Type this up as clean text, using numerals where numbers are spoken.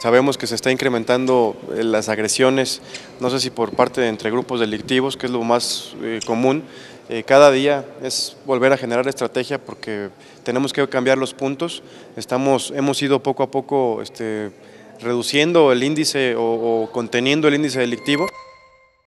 Sabemos que se está incrementando las agresiones, no sé si por parte de entre grupos delictivos, que es lo más común. Cada día es volver a generar estrategia porque tenemos que cambiar los puntos. Hemos ido poco a poco reduciendo el índice o conteniendo el índice delictivo.